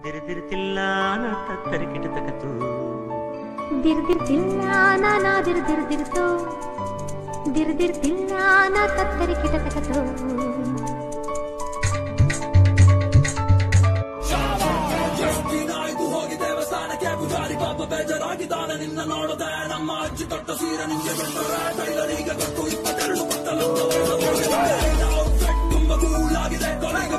ದಿರ್ದಿರ್ತಿಲ್ಲ ನಾ ತತ್ತರಿಕಿಟ ತಕತು ದಿರ್ದಿರ್ತಿಲ್ಲ ನಾ ದಿರ್ದಿರ್ದಿರ್ತು ದಿರ್ದಿರ್ತಿಲ್ಲ ನಾ ತತ್ತರಿಕಿಟ ತಕತು ಹೋಗಿ ದೇವಸ್ಥಾನಕ್ಕೆ ಪೂಜಾರಿ ಪಾಪ ಬೇಜಾರಾಗಿದ್ದಾನೆ ನಿನ್ನ ನೋಡದೆ ನಮ್ಮ ಅಜ್ಜಿ ತೊಟ್ಟ ಸೀರೆ ನಿಂಗೆ ಬಿಟ್ಟರೆ ಟೈಲರಿಗೆ ಗೊತ್ತು 22 ತುಂಬ ಕೂಲಾಗಿದೆ ಕೊನೆಗೆ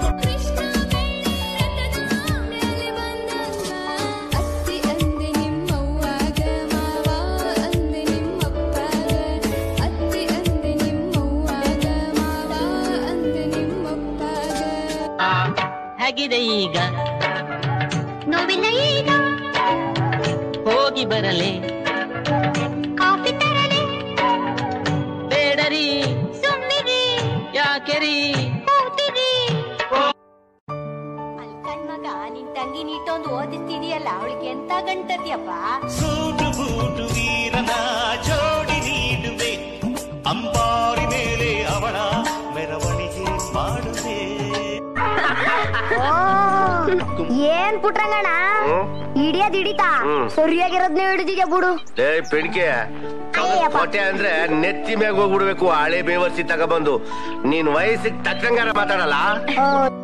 ಹೇಗಿದೆ ಈಗ ನೋವಿಲ್ಲ ಈಗ ಹೋಗಿ ಬರಲೆ ಕಾಫಿ ತರಲೆ ಬೇಡರಿ ಸುಮ್ಮನಿರಿ ಯಾಕೆರಿ ಕೂತಿರಿ ಅಲ್ಲಿ ಕಣ್ಮಗ ನಿನ್ ತಂಗಿ ನೀಟೊಂದು ಓದಿಸ್ತಿದೀಯಲ್ಲ ಅವಳಿಗೆ ಎಂತ ಗಂಟದ್ಯಪ್ಪ ಸೂಟು ಬೂಟು ವೀರನ ಜೋಡಿ ನೀಡುವೆ ಅಂಬಾರಿ ಮೇಲೆ ಅವಳ ಮೆರವಣಿಗೆ ಮಾಡುವೆ ಏನ್ ಪುಟ್ರಂಗಣ ಹಿಡಿಯೋದ್ ಹಿಡಿತಾ ಸರಿಯಾಗಿರೋದ್ನೇ ಹಿಡಿದಿದ್ಯಾ ಬಿಡು ಪೆಣಿಕೆ ಕೋಟೆ ಅಂದ್ರೆ ನೆತ್ತಿ ಮ್ಯಾಗ ಹೋಗ್ಬಿಡ್ಬೇಕು ಹಳೆ ಬೇವರ್ಸಿ ತಗೊಬಂದು ನೀನ್ ವಯಸ್ಸಿಗೆ ತಕ್ಕಂಗಾರ ಮಾತಾಡಲ್ಲ